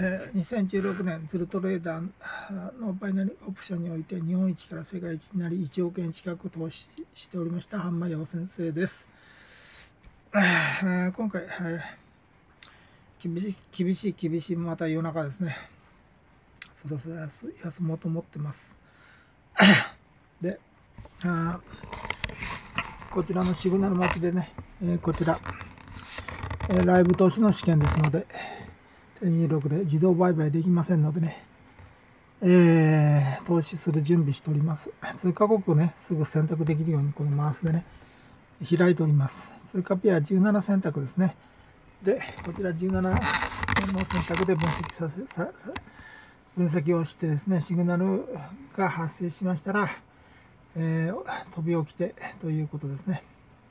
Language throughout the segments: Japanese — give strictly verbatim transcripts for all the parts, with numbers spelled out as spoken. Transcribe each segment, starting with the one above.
えーにせんじゅうろくねんズルトレーダーのバイナリーオプションにおいて日本一から世界一になりいちおくえん近く投資しておりました半間洋先生です。えー今回、えー厳しい厳しい厳しいまた夜中ですね。そろそろ休休もうと思ってます。であこちらのシグナル待ちでね、えーこちら、えーライブ投資の試験ですので手に入力で自動売買できませんのでね、えー投資する準備しております。通貨国をね、すぐ選択できるようにこのマウスでね、開いております。通貨ペアじゅうなな選択ですね。で、こちらじゅうななの選択で分析させ、ささ分析をしてですね、シグナルが発生しましたら、えー飛び起きてということですね。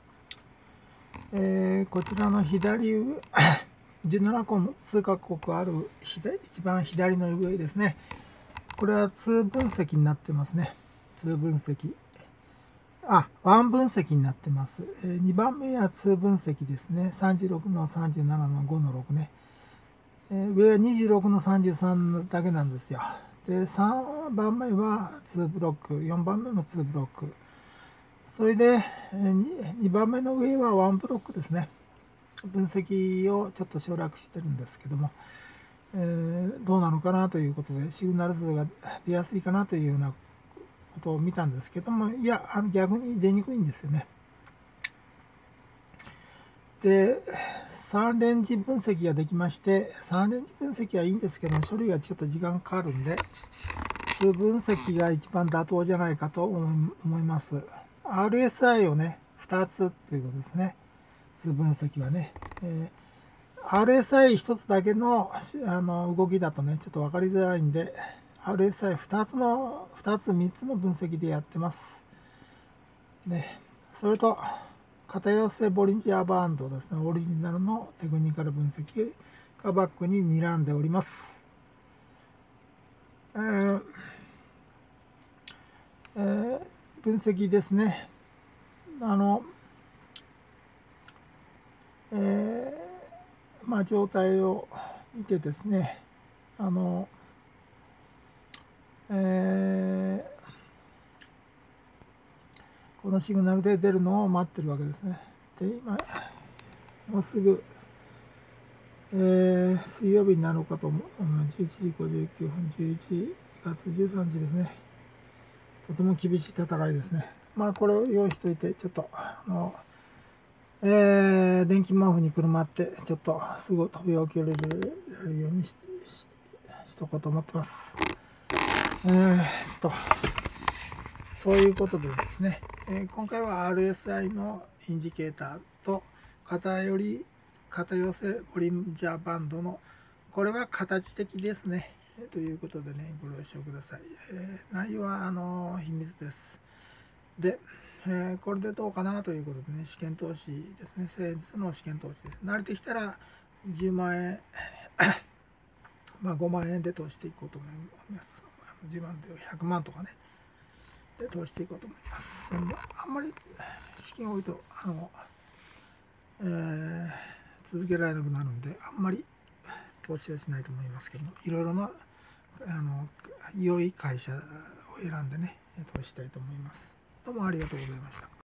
えーこちらの左上、じゅうななこの通貨国ある左一番左の上ですね。これはに分析になってますね。に分析。あ、いち分析になってます。えーにばんめはに分析ですね。さんじゅうろくのさんじゅうななのごのろくね。えー上はにじゅうろくのさんじゅうさんだけなんですよ。で、さんばんめはにブロック、よんばんめもにブロック。それで、えー、にばんめの上はいちブロックですね。分析をちょっと省略してるんですけども、えーどうなのかなということで、シグナル数が出やすいかなというようなことを見たんですけども、いや、あの逆に出にくいんですよね。で、さんレンジ分析ができまして、さんレンジ分析はいいんですけども、処理がちょっと時間かかるんで、に分析が一番妥当じゃないかと思います。アールエスアイ をね、ふたつということですね。に分析はね。えー アールエスアイひとつだけのあの動きだとね、ちょっと分かりづらいんで、アールエスアイふたつの、ふたつ、みっつの分析でやってます。ね、それと、片寄せボリンジャーバンドですね、オリジナルのテクニカル分析がバックに睨んでおります。えーえー、分析ですね。あの、えー、まあ、状態を見てですね、あの、えーこのシグナルで出るのを待ってるわけですね。で、今、もうすぐ、えー、水曜日になろうかと思う。じゅういちじごじゅうきゅうふん、じゅういちがつじゅうさんにちですね。とても厳しい戦いですね。まあ、これを用意しておいて、ちょっと、あの、えー、電気毛布にくるまって、ちょっとすぐ飛び起きられるようにし、し、しとこうと思ってます。えーっと、そういうことでですね、えー今回は アールエスアイ のインジケーターと偏り、偏せボリンジャーバンドの、これは形的ですね。ということでね、ご了承ください。えー内容はあの秘密です。で、えーこれでどうかなということでね、試験投資ですね。先日の試験投資です。慣れてきたらじゅうまんえん、まあごまんえんで投資していこうと思います。じゅうまんでひゃくまんとかね。で投していこうと思います。あんまり資金を多いとあの、えー、続けられなくなるんで、あんまり投資はしないと思いますけども、いろいろなあの良い会社を選んでね、投資したいと思います。どうもありがとうございました。